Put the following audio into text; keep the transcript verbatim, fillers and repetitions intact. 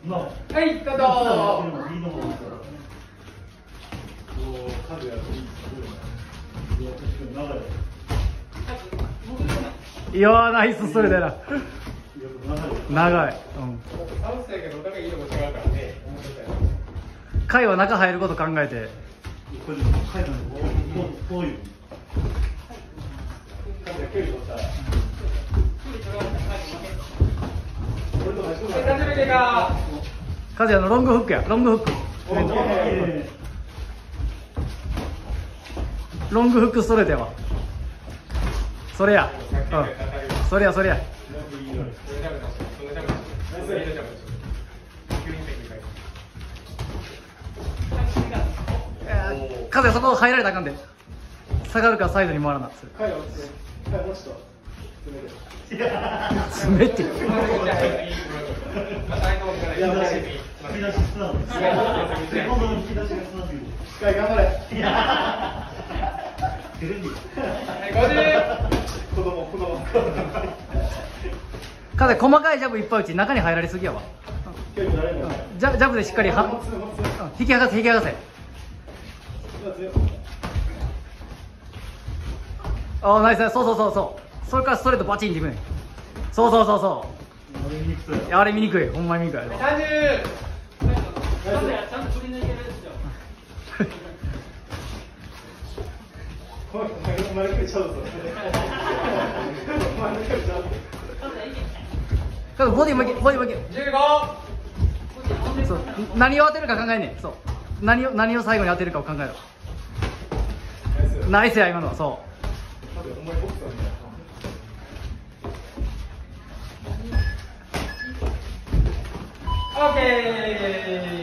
はい、カット。 いやー、ナイスストレートやな。長い。うん。回は中入ること考えて。カズヤのロングフックや、ロングフック。ロングフックストレートやわ。それや。うん。それや、それや。カズヤそこ入られたらあかんで。下がるからサイドに回らな。詰めて。カズヤ細かいジャブいっぱい打ち、中に入られすぎやわ。ジャジャブでしっかりは引き剥がせ、引き剥がせ。ああ、ナイス。そうそうそうそう。それからストレートバチンっていくね。そうそうそうそう。あれ見にくい。ほんまに見にくい。さんじゅう。ちゃんと振り抜いてるんですよ。ボディ向け、ボディ向け。じゅうご。そう、何を当てるか考えねえ。そう。何を、何を最後に当てるかを考えろ。ナイスや、今のは。そう。オッケー。